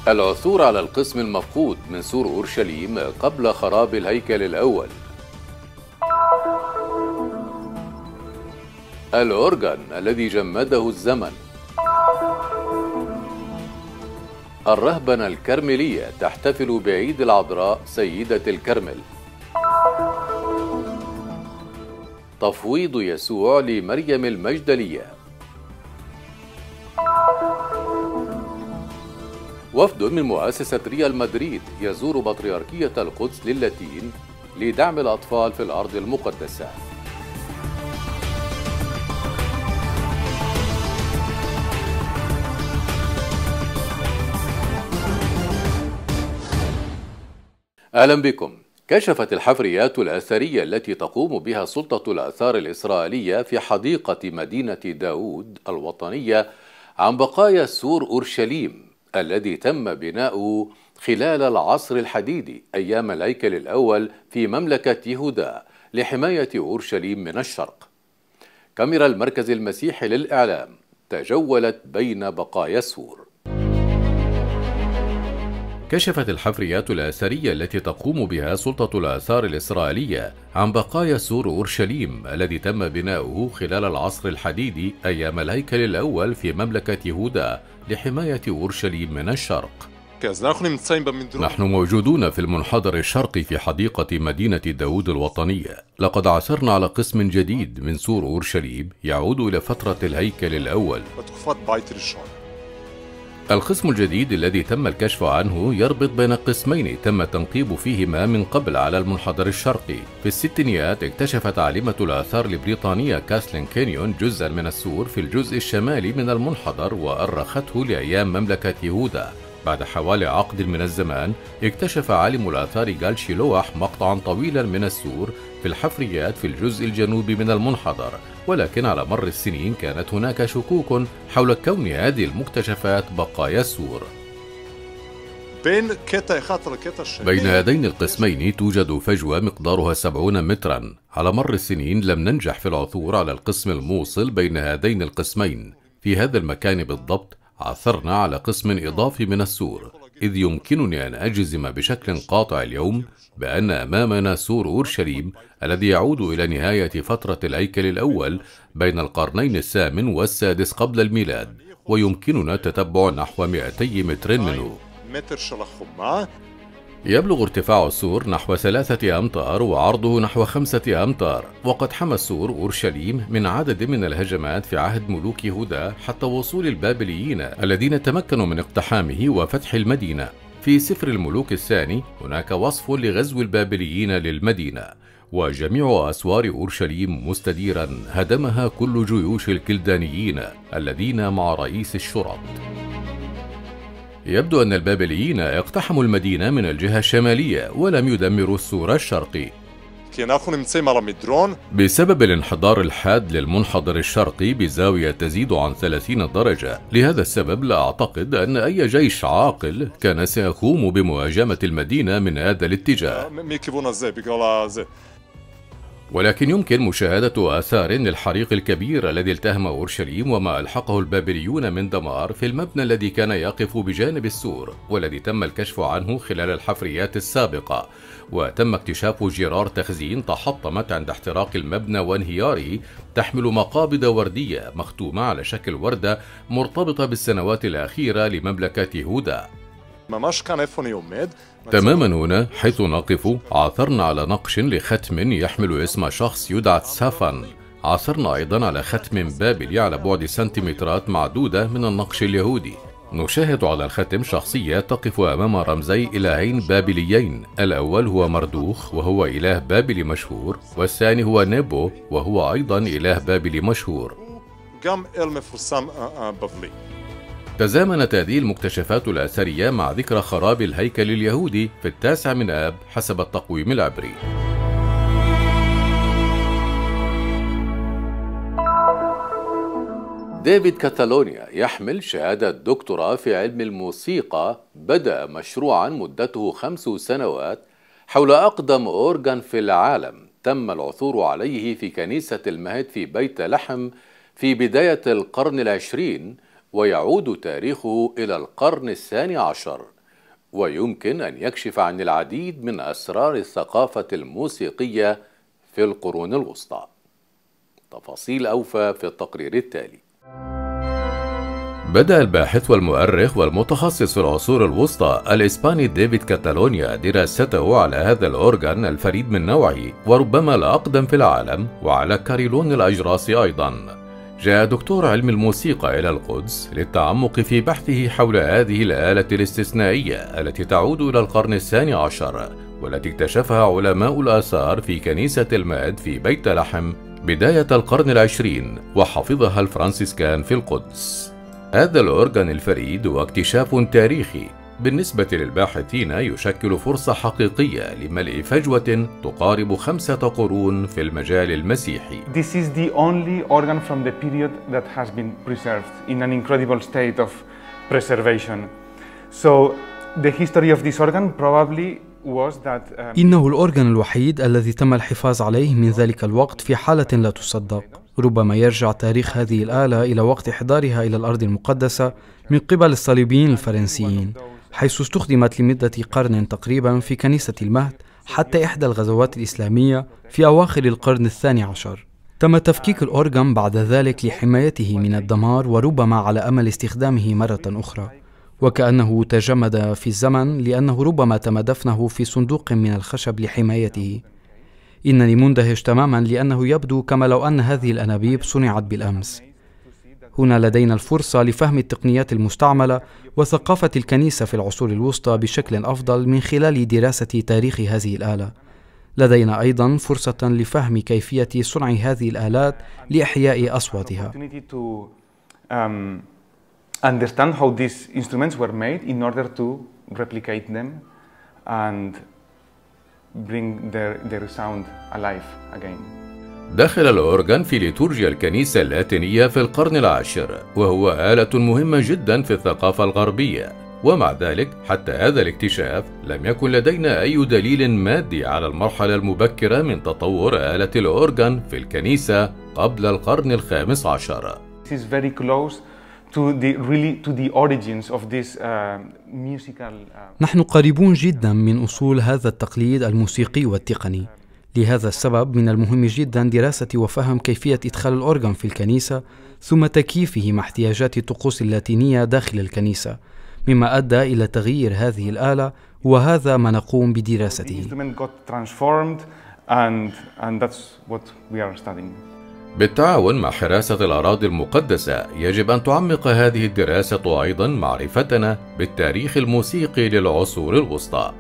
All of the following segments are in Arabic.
العثور على القسم المفقود من سور أورشليم قبل خراب الهيكل الأول. الأورغان الذي جمده الزمن. الرهبنة الكرملية تحتفل بعيد العذراء سيدة الكرمل. تفويض يسوع لمريم المجدلية. وفد من مؤسسة ريال مدريد يزور بطريركية القدس للاتين لدعم الأطفال في الأرض المقدسة. أهلا بكم. كشفت الحفريات الأثرية التي تقوم بها سلطة الآثار الإسرائيلية في حديقة مدينة داود الوطنية عن بقايا سور أورشليم الذي تم بناؤه خلال العصر الحديدي أيام الهيكل الأول في مملكة يهودا لحماية أورشليم من الشرق. كاميرا المركز المسيحي للإعلام تجولت بين بقايا السور. كشفت الحفريات الأثرية التي تقوم بها سلطة الآثار الإسرائيلية عن بقايا سور أورشليم الذي تم بناؤه خلال العصر الحديدي أيام الهيكل الأول في مملكة يهودا لحماية أورشليم من الشرق. نحن موجودون في المنحدر الشرقي في حديقة مدينة داود الوطنية. لقد عثرنا على قسم جديد من سور أورشليم يعود إلى فترة الهيكل الأول. القسم الجديد الذي تم الكشف عنه يربط بين قسمين تم التنقيب فيهما من قبل على المنحدر الشرقي. في الستينيات اكتشفت عالمة الآثار البريطانية كاثلين كينيون جزءا من السور في الجزء الشمالي من المنحدر وأرخته لأيام مملكة يهودا. بعد حوالي عقد من الزمان اكتشف عالم الآثار جال شيلوح مقطعا طويلا من السور في الحفريات في الجزء الجنوبي من المنحدر، ولكن على مر السنين كانت هناك شكوك حول كون هذه المكتشفات بقايا السور. بين هذين القسمين توجد فجوة مقدارها 70 مترا. على مر السنين لم ننجح في العثور على القسم الموصل بين هذين القسمين. في هذا المكان بالضبط عثرنا على قسم إضافي من السور، إذ يمكنني أن أجزم بشكل قاطع اليوم بأن أمامنا سور أورشليم الذي يعود إلى نهاية فترة الهيكل الأول بين القرنين الثامن والسادس قبل الميلاد، ويمكننا تتبع نحو 200 متر منه. يبلغ ارتفاع السور نحو 3 أمتار وعرضه نحو 5 أمتار، وقد حمى السور أورشليم من عدد من الهجمات في عهد ملوك يهودا حتى وصول البابليين الذين تمكنوا من اقتحامه وفتح المدينة. في سفر الملوك الثاني هناك وصف لغزو البابليين للمدينة، وجميع أسوار أورشليم مستديرا هدمها كل جيوش الكلدانيين الذين مع رئيس الشرط. يبدو أن البابليين اقتحموا المدينة من الجهة الشمالية ولم يدمروا السور الشرقي بسبب الانحدار الحاد للمنحدر الشرقي بزاوية تزيد عن 30 درجة. لهذا السبب لا أعتقد أن أي جيش عاقل كان سيقوم بمهاجمة المدينة من هذا الاتجاه، ولكن يمكن مشاهدة آثار للحريق الكبير الذي التهم أورشليم وما ألحقه البابليون من دمار في المبنى الذي كان يقف بجانب السور، والذي تم الكشف عنه خلال الحفريات السابقة. وتم اكتشاف جرار تخزين تحطمت عند احتراق المبنى وانهياره تحمل مقابض وردية مختومة على شكل وردة مرتبطة بالسنوات الأخيرة لمملكة يهودا. تماما هنا حيث نقف عثرنا على نقش لختم يحمل اسم شخص يدعى تسافن. عثرنا أيضا على ختم بابلي على بعد سنتيمترات معدودة من النقش اليهودي. نشاهد على الختم شخصية تقف أمام رمزي إلهين بابليين، الأول هو مردوخ وهو إله بابلي مشهور، والثاني هو نيبو وهو أيضا إله بابلي مشهور. تزامنت هذه المكتشفات الأثرية مع ذكرى خراب الهيكل اليهودي في 9 من آب حسب التقويم العبري. ديفيد كاتالونيا يحمل شهادة دكتوراه في علم الموسيقى، بدأ مشروعا مدته 5 سنوات حول أقدم أورغان في العالم تم العثور عليه في كنيسة المهد في بيت لحم في بداية القرن العشرين، ويعود تاريخه إلى القرن الثاني عشر. ويمكن أن يكشف عن العديد من أسرار الثقافة الموسيقية في القرون الوسطى. تفاصيل أوفى في التقرير التالي. بدأ الباحث والمؤرخ والمتخصص في العصور الوسطى الإسباني ديفيد كاتالونيا دراسته على هذا الأورغان الفريد من نوعه وربما الأقدم في العالم، وعلى كاريلون الأجراس أيضا. جاء دكتور علم الموسيقى إلى القدس للتعمق في بحثه حول هذه الآلة الاستثنائية التي تعود إلى القرن الثاني عشر، والتي اكتشفها علماء الآثار في كنيسة الماد في بيت لحم بداية القرن العشرين، وحفظها الفرنسيسكان في القدس. هذا الأورغان الفريد هو اكتشاف تاريخي بالنسبة للباحثين، يشكل فرصة حقيقية لملء فجوة تقارب 5 قرون في المجال المسيحي. This is the only organ from the period that has been preserved in an incredible state of preservation. So the history of this organ probably was that إنه الأورغان الوحيد الذي تم الحفاظ عليه من ذلك الوقت في حالة لا تصدق. ربما يرجع تاريخ هذه الآلة إلى وقت إحضارها إلى الأرض المقدسة من قبل الصليبيين الفرنسيين، حيث استخدمت لمدة قرن تقريبا في كنيسة المهد حتى إحدى الغزوات الإسلامية في أواخر القرن الثاني عشر. تم تفكيك الأورغان بعد ذلك لحمايته من الدمار، وربما على أمل استخدامه مرة أخرى، وكأنه تجمد في الزمن لأنه ربما تم دفنه في صندوق من الخشب لحمايته. إنني مندهش تماما لأنه يبدو كما لو أن هذه الأنابيب صنعت بالأمس. هنا لدينا الفرصة لفهم التقنيات المستعملة وثقافة الكنيسة في العصور الوسطى بشكل أفضل من خلال دراسة تاريخ هذه الآلة. لدينا أيضا فرصة لفهم كيفية صنع هذه الآلات لإحياء أصواتها. Understand how these instruments were made in order to replicate them and bring their sound alive again. دخل الأورغان في ليتورجيا الكنيسة اللاتينية في القرن العاشر، وهو آلة مهمة جدا في الثقافة الغربية، ومع ذلك حتى هذا الاكتشاف لم يكن لدينا أي دليل مادي على المرحلة المبكرة من تطور آلة الأورغان في الكنيسة قبل القرن الخامس عشر. This is very close to the origins of this musical. نحن قريبون جدا من أصول هذا التقليد الموسيقي والتقني. لهذا السبب من المهم جدا دراسة وفهم كيفية إدخال الأورغان في الكنيسة، ثم تكييفه مع احتياجات الطقوس اللاتينية داخل الكنيسة، مما أدى إلى تغيير هذه الآلة، وهذا ما نقوم بدراسته. بالتعاون مع حراسة الأراضي المقدسة يجب أن تعمق هذه الدراسة أيضا معرفتنا بالتاريخ الموسيقي للعصور الوسطى.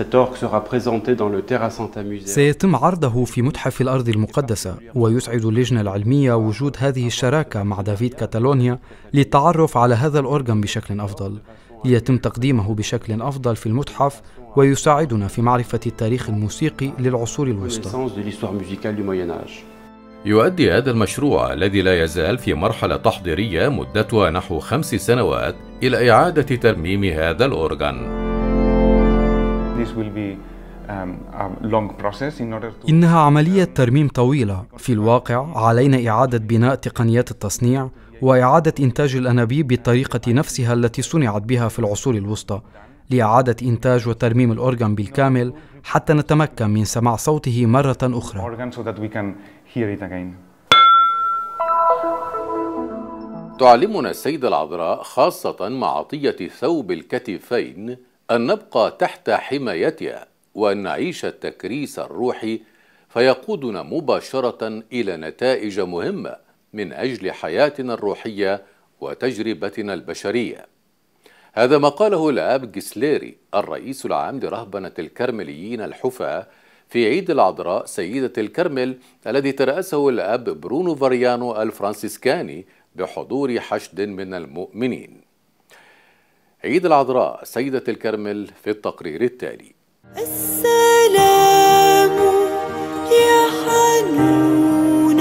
سيتم عرضه في متحف الأرض المقدسة، ويسعد اللجنة العلمية وجود هذه الشراكة مع ديفيد كاتالونيا للتعرف على هذا الأورغان بشكل أفضل، ليتم تقديمه بشكل أفضل في المتحف، ويساعدنا في معرفة التاريخ الموسيقي للعصور الوسطى. يؤدي هذا المشروع الذي لا يزال في مرحلة تحضيرية مدتها نحو 5 سنوات إلى إعادة ترميم هذا الأورغان. إنها عملية ترميم طويلة. في الواقع علينا إعادة بناء تقنيات التصنيع وإعادة إنتاج الأنابيب بالطريقة نفسها التي صنعت بها في العصور الوسطى، لإعادة إنتاج وترميم الأورغان بالكامل حتى نتمكن من سماع صوته مرة أخرى. تعلمنا السيدة العذراء خاصة مع عطية ثوب الكتفين أن نبقى تحت حمايتها، وأن نعيش التكريس الروحي فيقودنا مباشرة إلى نتائج مهمة من أجل حياتنا الروحية وتجربتنا البشرية. هذا ما قاله الآب جسليري الرئيس العام لرهبنة الكرمليين الحفاة في عيد العذراء سيدة الكرمل الذي ترأسه الآب برونو فاريانو الفرنسيسكاني بحضور حشد من المؤمنين. عيد العذراء سيدة الكرمل في التقرير التالي. السلام يا حنونة.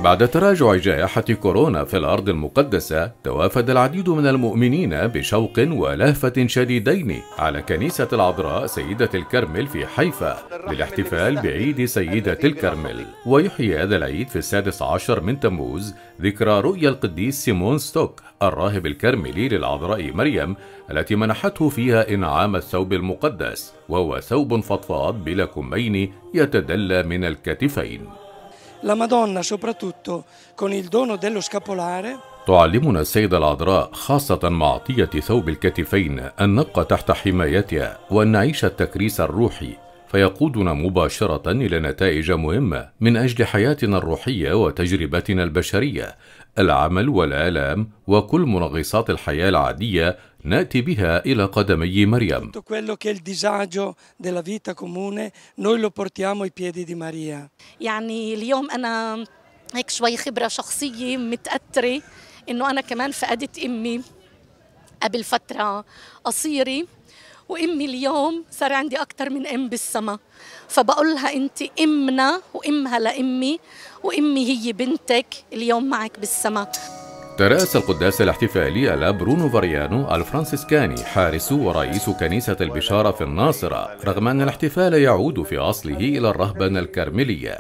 بعد تراجع جائحة كورونا في الأرض المقدسة، توافد العديد من المؤمنين بشوق ولهفة شديدين على كنيسة العذراء سيدة الكرمل في حيفا للاحتفال بعيد سيدة الكرمل. ويحيي هذا العيد في 16 من تموز ذكرى رؤيا القديس سيمون ستوك الراهب الكرملي للعذراء مريم التي منحته فيها إنعام الثوب المقدس، وهو ثوب فضفاض بلا كمين يتدلى من الكتفين. La Madonna soprattutto con il dono dello scapolare. تعلمنا السيدة العذراء خاصة مع عطية ثوب الكتفين أن نبقى تحت حمايتها وأن نعيش التكريس الروحي، فيقودنا مباشرة إلى نتائج مهمة من أجل حياتنا الروحية وتجربتنا البشرية، العمل والآلام وكل منغصات الحياة العادية نأتي بها إلى قدمي مريم. Tutto quello che è il disagio della vita comune noi lo portiamo ai piedi di Maria. يعني اليوم أنا هيك شوي خبرة شخصية متأثرة إنه أنا كمان فقدت أمي قبل فترة قصيرة، وأمي اليوم صار عندي أكتر من أم بالسما، فبقولها أنت أمنا وأمها لأمي، وأمي هي بنتك اليوم معك بالسما. ترأس القداس الاحتفالي الأب برونو فاريانو الفرنسيسكاني حارس ورئيس كنيسة البشارة في الناصرة، رغم أن الاحتفال يعود في أصله إلى الرهبنة الكرملية.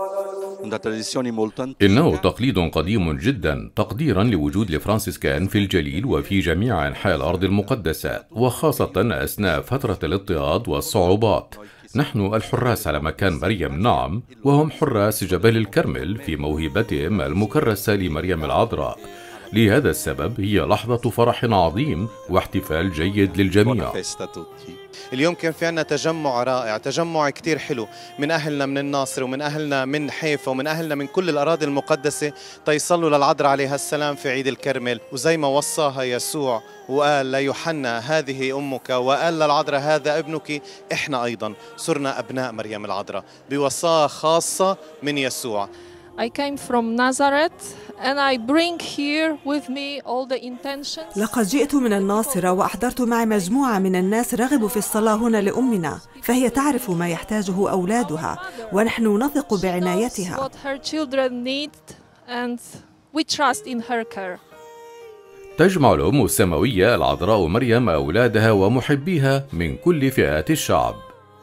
إنه تقليد قديم جدا تقديرا لوجود الفرنسيسكان في الجليل وفي جميع أنحاء الأرض المقدسة، وخاصة أثناء فترة الاضطهاد والصعوبات. نحن الحراس على مكان مريم، نعم، وهم حراس جبل الكرمل في موهبتهم المكرسة لمريم العذراء. لهذا السبب هي لحظة فرح عظيم واحتفال جيد للجميع. اليوم كان في عنا تجمع رائع، تجمع كتير حلو من أهلنا من الناصر ومن أهلنا من حيفا ومن أهلنا من كل الأراضي المقدسة تيصلوا للعذراء عليها السلام في عيد الكرمل. وزي ما وصاها يسوع وقال ليوحنا هذه أمك، وقال للعذراء هذا ابنك، إحنا أيضا صرنا أبناء مريم العذراء بوصاة خاصة من يسوع. I came from Nazareth and I bring here with me all the intentions. لقد جئت من الناصرة وأحضرت معي مجموعة من الناس رغبوا في الصلاة هنا لأمنا، فهي تعرف ما يحتاجه أولادها ونحن نثق بعنايتها. What her children need and we trust in her care. تجمع الأم السماوية العذراء مريم أولادها ومحبيها من كل فئات الشعب.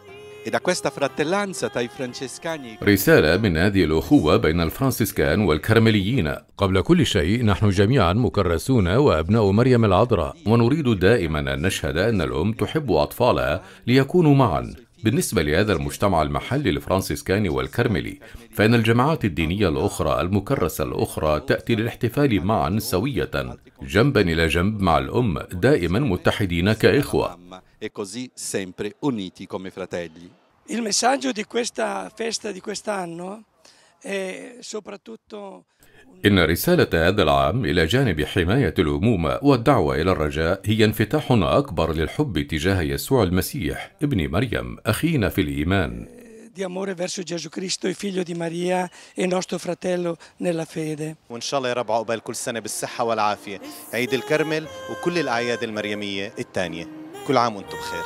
رسالة من هذه الأخوة بين الفرنسيسكان والكرمليين. قبل كل شيء نحن جميعا مكرسون وأبناء مريم العذراء، ونريد دائما أن نشهد أن الأم تحب أطفالها ليكونوا معا. بالنسبة لهذا المجتمع المحلي الفرنسيسكاني والكرملي، فإن الجماعات الدينية الأخرى المكرسة الأخرى تأتي للاحتفال معا سوية جنبا إلى جنب مع الأم، دائما متحدين كإخوة. Il messaggio di questa festa di quest'anno è soprattutto إن رسالة هذا العام إلى جانب حماية الأمومة والدعوة إلى الرجاء هي انفتاحنا أكبر للحب تجاه يسوع المسيح ابن مريم أخينا في الإيمان. di amore verso Gesù Cristo, il figlio di Maria e nostro fratello nella fede. وإن شاء الله يا رب عقبال كل سنة بالصحة والعافية عيد الكرمل وكل الأعياد المريمية الثانية. كل عام وأنتم بخير.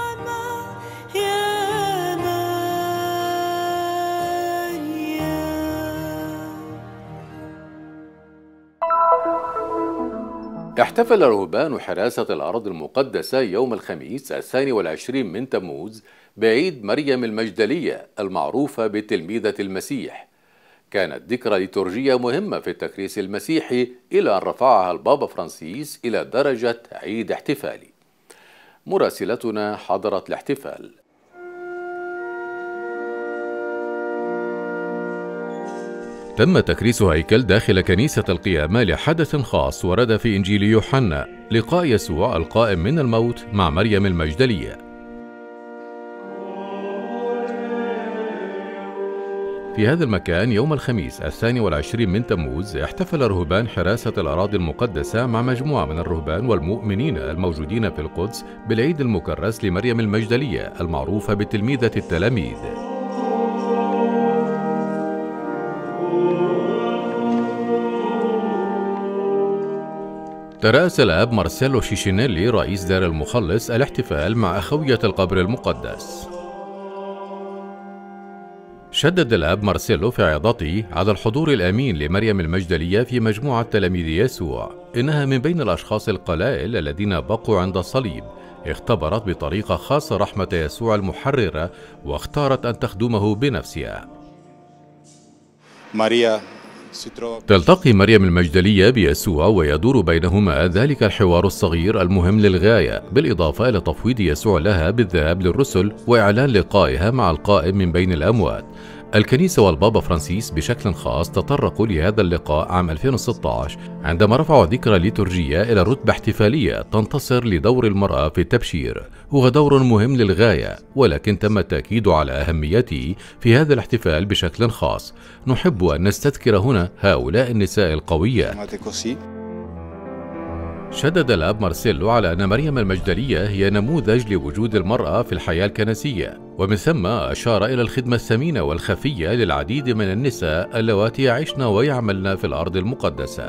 احتفل رهبان حراسة الأرض المقدسة يوم الخميس 22 من تموز بعيد مريم المجدلية المعروفة بتلميذة المسيح. كانت ذكرى ليتورجية مهمة في التكريس المسيحي إلى أن رفعها البابا فرانسيس إلى درجة عيد احتفالي. مراسلتنا حضرت الاحتفال. تم تكريس هيكل داخل كنيسة القيامة لحدث خاص ورد في إنجيل يوحنا، لقاء يسوع القائم من الموت مع مريم المجدلية. في هذا المكان يوم الخميس 22 من تموز احتفل رهبان حراسة الأراضي المقدسة مع مجموعة من الرهبان والمؤمنين الموجودين في القدس بالعيد المكرس لمريم المجدلية المعروفة بتلميذة التلاميذ. ترأس الأب مارسيلو شيشينيلي رئيس دار المخلص الاحتفال مع أخوية القبر المقدس. شدد الأب مارسيلو في عظته على الحضور الأمين لمريم المجدلية في مجموعة تلاميذ يسوع. إنها من بين الأشخاص القلائل الذين بقوا عند الصليب، اختبرت بطريقة خاصة رحمة يسوع المحررة واختارت أن تخدمه بنفسها. تلتقي مريم المجدلية بيسوع ويدور بينهما ذلك الحوار الصغير المهم للغاية، بالإضافة إلى تفويض يسوع لها بالذهاب للرسل وإعلان لقائها مع القائم من بين الأموات. الكنيسة والبابا فرانسيس بشكل خاص تطرقوا لهذا اللقاء عام 2016 عندما رفعوا ذكرى ليتورجية إلى رتبة احتفالية تنتصر لدور المرأة في التبشير. هو دور مهم للغاية، ولكن تم التأكيد على أهميته في هذا الاحتفال بشكل خاص. نحب أن نستذكر هنا هؤلاء النساء القويات. شدد الأب مارسيلو على أن مريم المجدلية هي نموذج لوجود المرأة في الحياة الكنسية، ومن ثم أشار إلى الخدمة الثمينة والخفية للعديد من النساء اللواتي يعيشن ويعملن في الأرض المقدسة.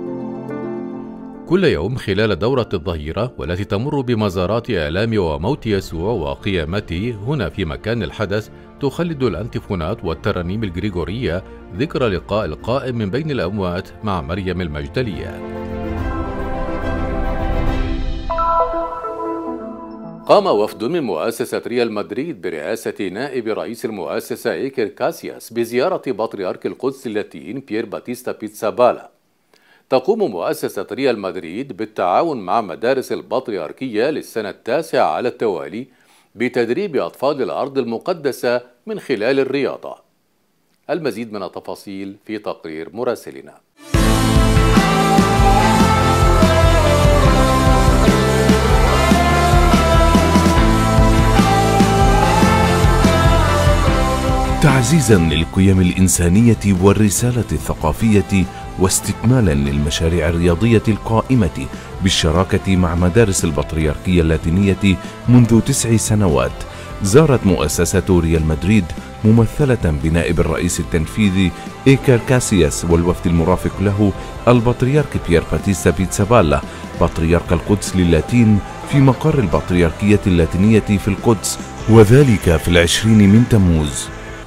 كل يوم خلال دورة الظهيرة والتي تمر بمزارات آلام وموت يسوع وقيامته هنا في مكان الحدث، تخلد الأنتيفونات والترانيم الجريجورية ذكرى لقاء القائم من بين الأموات مع مريم المجدلية. قام وفد من مؤسسة ريال مدريد برئاسة نائب رئيس المؤسسة إيكر كاسياس بزيارة بطريرك القدس اللاتين بيير باتيستا بيتسابالا. تقوم مؤسسة ريال مدريد بالتعاون مع مدارس البطريركية للسنة التاسعة على التوالي بتدريب أطفال الأرض المقدسة من خلال الرياضة. المزيد من التفاصيل في تقرير مراسلنا. تعزيزا للقيم الإنسانية والرسالة الثقافية واستكمالا للمشاريع الرياضية القائمة بالشراكة مع مدارس البطريركية اللاتينية منذ 9 سنوات، زارت مؤسسة ريال مدريد ممثلة بنائب الرئيس التنفيذي إيكر كاسياس والوفد المرافق له البطريرك بيير باتيستا بيتسابالا بطريرك القدس للاتين في مقر البطريركية اللاتينية في القدس، وذلك في 20 من تموز.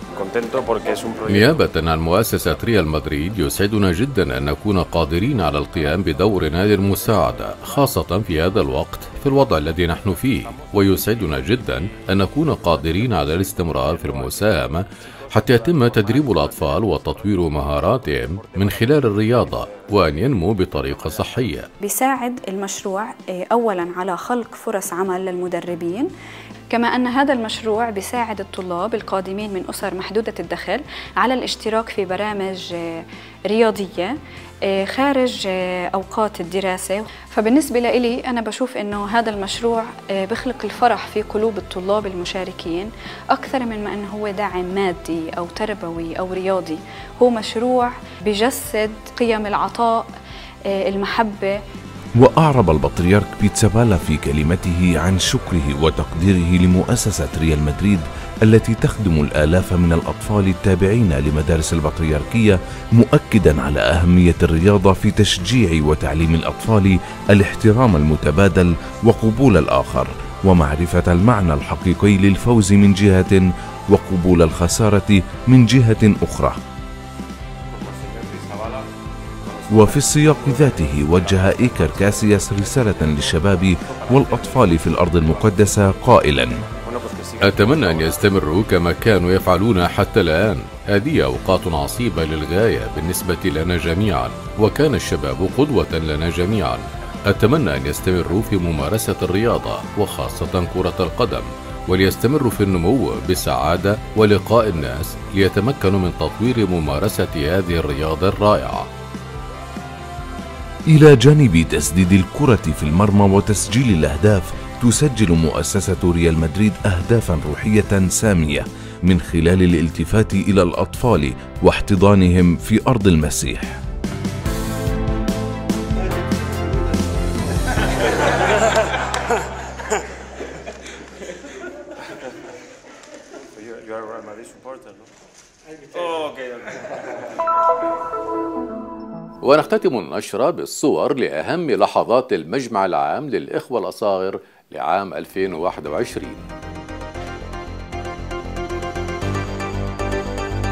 نيابة عن مؤسسة ريال مدريد، يسعدنا جدا أن نكون قادرين على القيام بدورنا للمساعدة، خاصة في هذا الوقت في الوضع الذي نحن فيه، ويسعدنا جدا أن نكون قادرين على الاستمرار في المساهمة حتى يتم تدريب الأطفال وتطوير مهاراتهم من خلال الرياضة وأن ينمو بطريقة صحية. بيساعد المشروع أولا على خلق فرص عمل للمدربين، كما أن هذا المشروع بيساعد الطلاب القادمين من أسر محدودة الدخل على الاشتراك في برامج رياضية خارج أوقات الدراسة. فبالنسبة لي أنا بشوف أنه هذا المشروع بخلق الفرح في قلوب الطلاب المشاركين أكثر من ما أنه هو دعم مادي أو تربوي أو رياضي. هو مشروع بجسد قيم العطاء، المحبة. وأعرب البطريرك بيتسابالا في كلمته عن شكره وتقديره لمؤسسة ريال مدريد التي تخدم الآلاف من الأطفال التابعين لمدارس البطريركية، مؤكدا على أهمية الرياضة في تشجيع وتعليم الأطفال الاحترام المتبادل وقبول الآخر ومعرفة المعنى الحقيقي للفوز من جهة وقبول الخسارة من جهة أخرى. وفي السياق ذاته وجه إيكر كاسياس رسالة للشباب والأطفال في الأرض المقدسة قائلا: أتمنى أن يستمروا كما كانوا يفعلون حتى الآن. هذه أوقات عصيبة للغاية بالنسبة لنا جميعا، وكان الشباب قدوة لنا جميعا. أتمنى أن يستمروا في ممارسة الرياضة وخاصة كرة القدم، وليستمروا في النمو بسعادة ولقاء الناس ليتمكنوا من تطوير ممارسة هذه الرياضة الرائعة. إلى جانب تسديد الكرة في المرمى وتسجيل الأهداف، تسجل مؤسسة ريال مدريد أهدافا روحية سامية من خلال الالتفات إلى الأطفال واحتضانهم في أرض المسيح. ونختتم النشرة بالصور لأهم لحظات المجمع العام للإخوة الأصاغر لعام 2021.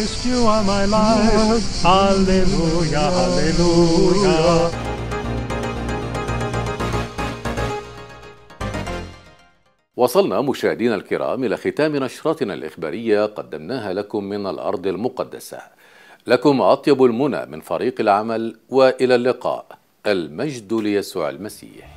Christ, you are my life. Hallelujah, hallelujah. وصلنا مشاهدينا الكرام إلى ختام نشراتنا الإخبارية قدمناها لكم من الأرض المقدسة. لكم أطيب المنى من فريق العمل، وإلى اللقاء. المجد ليسوع المسيح.